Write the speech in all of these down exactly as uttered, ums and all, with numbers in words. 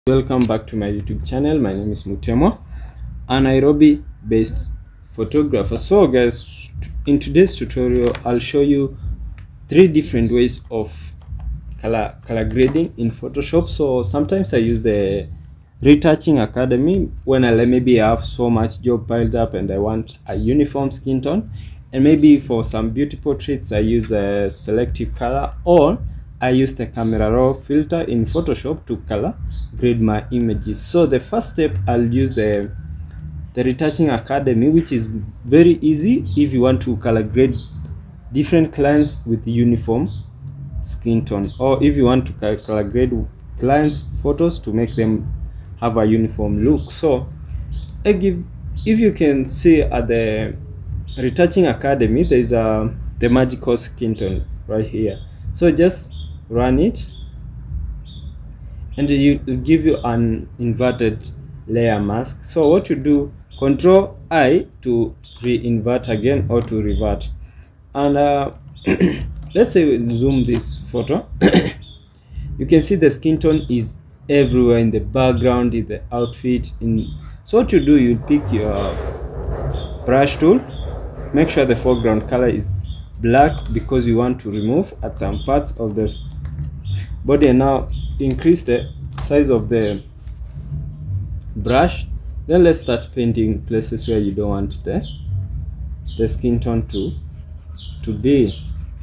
Welcome back to my YouTube channel. My name is Mutemo, a Nairobi based photographer. So guys, in today's tutorial I'll show you three different ways of color color grading in Photoshop. So sometimes I use the retouching academy when I maybe have so much job piled up and I want a uniform skin tone, and maybe for some beauty portraits I use a selective color, or I use the camera raw filter in Photoshop to color grade my images. So the first step, I'll use the the retouching academy, which is very easy if you want to color grade different clients with uniform skin tone, or if you want to color grade clients photos to make them have a uniform look. So I give, if you can see at the retouching academy, there is a the magical skin tone right here. So just run it and you give you an inverted layer mask. So what you do, control I to re-invert again or to revert, and uh, let's say we zoom this photo. You can see the skin tone is everywhere, in the background, in the outfit. In so what you do, you pick your brush tool, make sure the foreground color is black because you want to remove at some parts of the body, and now increase the size of the brush. Then let's start painting places where you don't want the the skin tone to to be.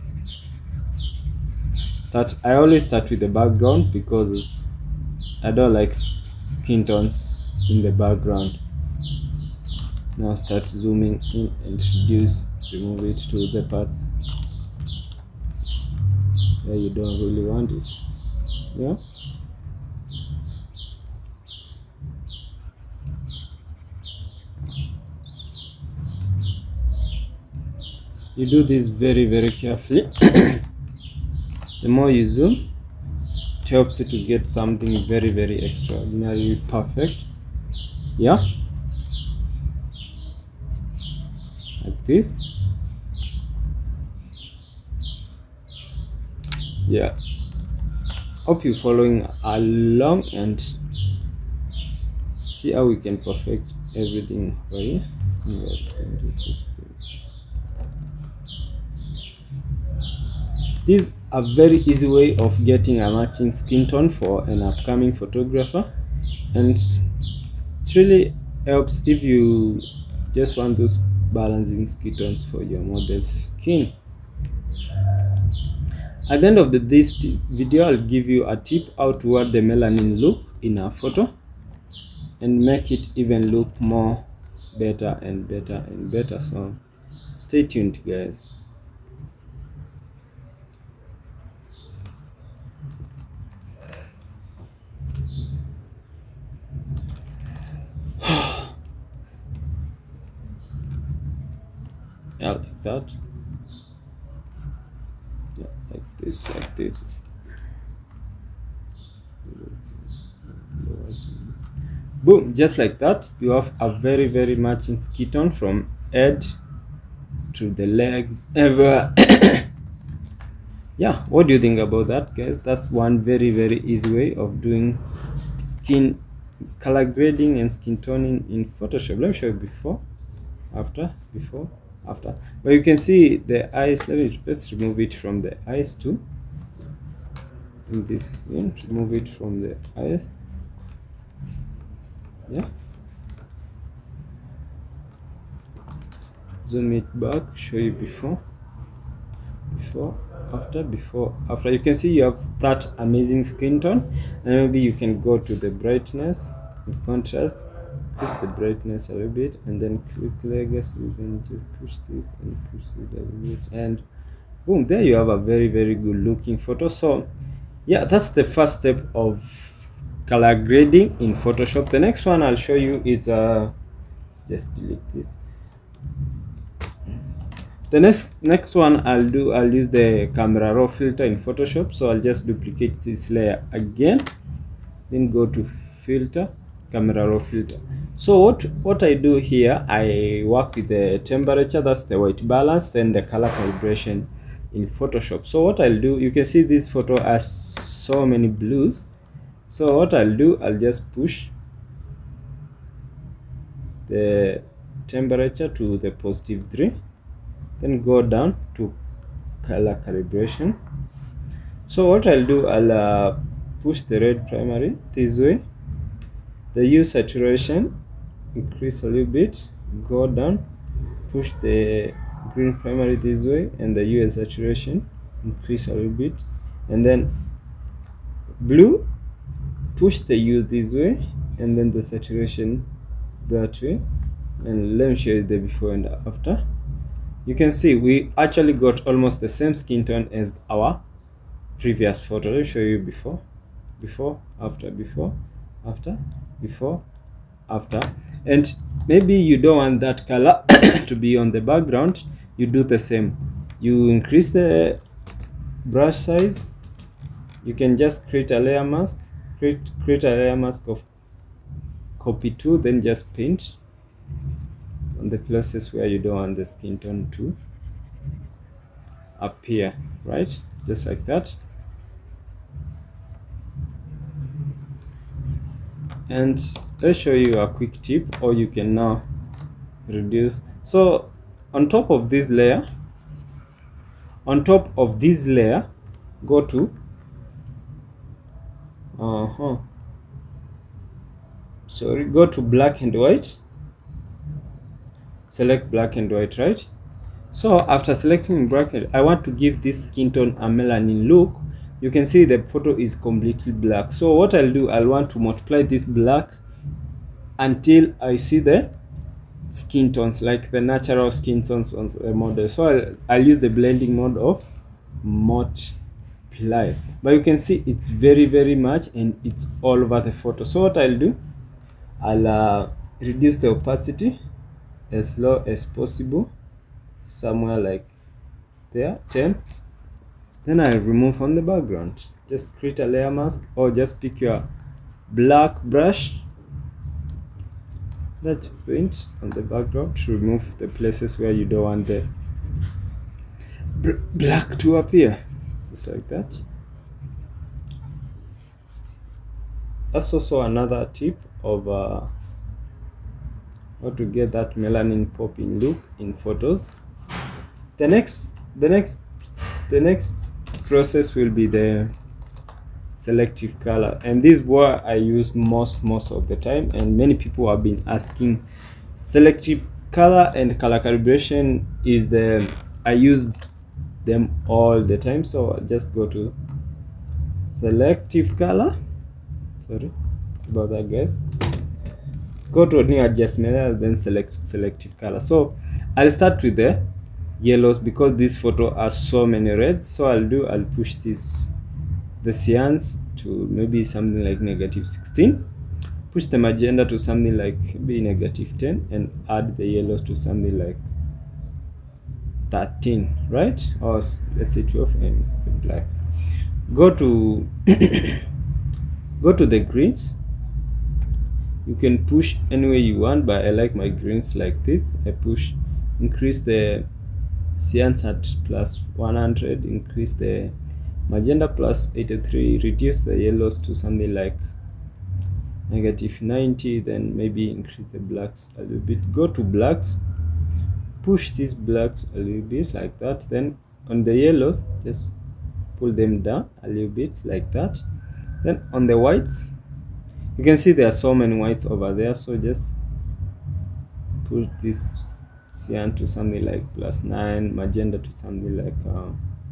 Start I always start with the background because I don't like skin tones in the background. Now start zooming in and reduce, remove it to the parts where you don't really want it. Yeah, you do this very very carefully. The more you zoom, it helps you to get something very very extraordinarily perfect. Yeah, like this. Yeah, hope you're following along and see how we can perfect everything for you. This is a very easy way of getting a matching skin tone for an upcoming photographer, and it really helps if you just want those balancing skin tones for your model's skin. At the end of the, this video, I'll give you a tip how to add the melanin look in a photo and make it even look more better and better and better. So stay tuned, guys. Yeah, like that. Yeah, like this, like this. Boom, just like that, you have a very very matching skin tone from head to the legs, everywhere. Yeah, what do you think about that, guys? That's one very very easy way of doing skin color grading and skin toning in Photoshop. Let me show you before, after, before, after. But you can see the eyes. Let me let's remove it from the eyes too. In this, yeah, remove it from the eyes. Yeah, zoom it back, show you before, before, after, before, after. You can see you have that amazing skin tone, and maybe you can go to the brightness and contrast, increase the brightness a little bit, and then click legacy. You can just push this and push this a little bit, and boom, there you have a very very good looking photo. So yeah, that's the first step of color grading in Photoshop. The next one I'll show you is uh just delete this. The next next one I'll do, I'll use the camera raw filter in Photoshop. So I'll just duplicate this layer again, then go to filter, camera raw filter. So what what I do here, I work with the temperature, that's the white balance, then the color calibration in Photoshop. So what I'll do, you can see this photo has so many blues, So what I'll do, I'll just push the temperature to the positive three, then go down to color calibration. So what I'll do, I'll uh, push the red primary this way, the hue saturation increase a little bit, go down, push the green primary this way, and the hue saturation increase a little bit, and then blue, push the hue this way, and then the saturation that way. And let me show you the before and after. You can see we actually got almost the same skin tone as our previous photo. Let me show you before, before, after, before, after, before, after. And maybe you don't want that color to be on the background, you do the same. You increase the brush size, you can just create a layer mask, create create a layer mask of copy two, then just paint on the places where you don't want the skin tone to appear, right? Just like that. And let's show you a quick tip, or you can now reduce. So on top of this layer, on top of this layer, go to uh-huh sorry go to black and white, select black and white, right? So after selecting black, I want to give this skin tone a melanin look. You can see the photo is completely black. So what I'll do, I'll want to multiply this black until I see the skin tones, like the natural skin tones on the model. So I'll, I'll use the blending mode of multiply, but you can see it's very very much and it's all over the photo. So what I'll do, I'll uh, reduce the opacity as low as possible, somewhere like there, ten. Then I'll remove on the background. Just create a layer mask, or just pick your black brush, let's paint on the background to remove the places where you don't want the black to appear, just like that. That's also another tip of uh, how to get that melanin popping look in photos. The next, the next, the next process will be the selective color, and this is what I use most most of the time, and many people have been asking. Selective color and color calibration is the, I use them all the time. So I'll just go to selective color, sorry about that guys, go to new adjustment and then select selective color. So I'll start with the yellows because this photo has so many reds. So I'll do, I'll push this, the cyans to maybe something like negative sixteen, push the magenta to something like maybe negative ten, and add the yellows to something like thirteen, right? Or let's say twelve, and the blacks. Go to go to the greens. You can push any way you want, but I like my greens like this. I push, increase the cyans at plus one hundred, increase the magenta plus eighty-three, reduce the yellows to something like negative ninety, then maybe increase the blacks a little bit. Go to blacks, push these blacks a little bit like that, then on the yellows just pull them down a little bit like that. Then on the whites, you can see there are so many whites over there, so just put this cyan to something like plus nine, magenta to something like uh,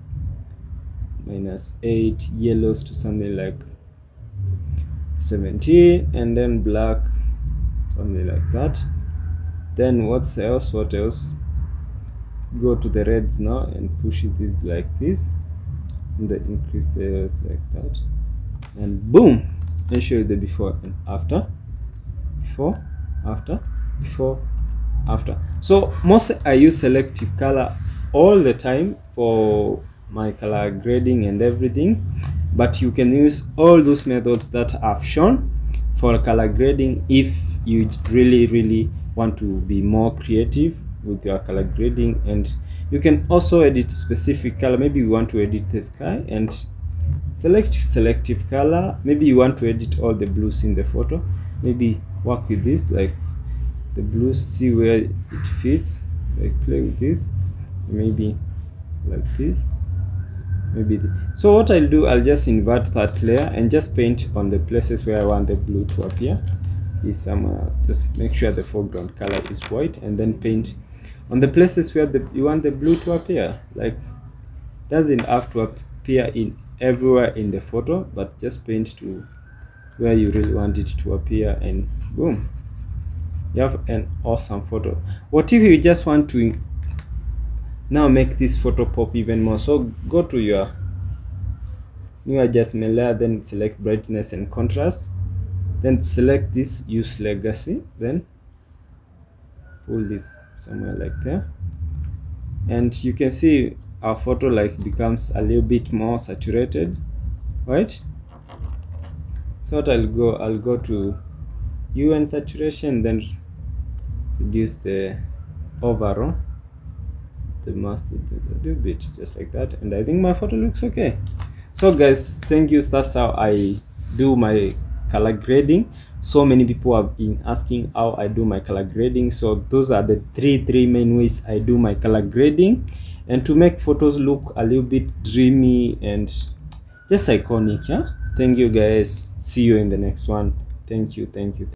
minus eight, yellows to something like seventeen, and then black something like that. Then what's else what else go to the reds now and push it this like this, and then increase the yellows like that, and boom, and show you the before and after, before, after, before, after. So most I use selective color all the time for my color grading and everything, but you can use all those methods that I've shown for color grading if you really really want to be more creative with your color grading. And you can also edit specific color. Maybe you want to edit the sky, and select selective color. Maybe you want to edit all the blues in the photo. Maybe work with this, like the blues, see where it fits, like play with this, maybe like this, maybe the, so what I'll do, I'll just invert that layer and just paint on the places where I want the blue to appear. Is somewhere, just make sure the foreground color is white, and then paint on the places where the, you want the blue to appear. Like, doesn't have to appear in everywhere in the photo, but just paint to where you really want it to appear, and boom, you have an awesome photo. What if you just want to now make this photo pop even more? So go to your new adjustment layer, then select brightness and contrast, then select this, use legacy, then pull this somewhere like there, and you can see our photo like becomes a little bit more saturated, right? So what I'll go, I'll go to hue and saturation, then reduce the overall, the mask a little bit, just like that, and I think my photo looks okay. So guys, thank you. That's how I do my color grading. So many people have been asking how I do my color grading, so those are the three three main ways I do my color grading, and to make photos look a little bit dreamy and just iconic. Yeah, thank you guys, see you in the next one. Thank you, thank you.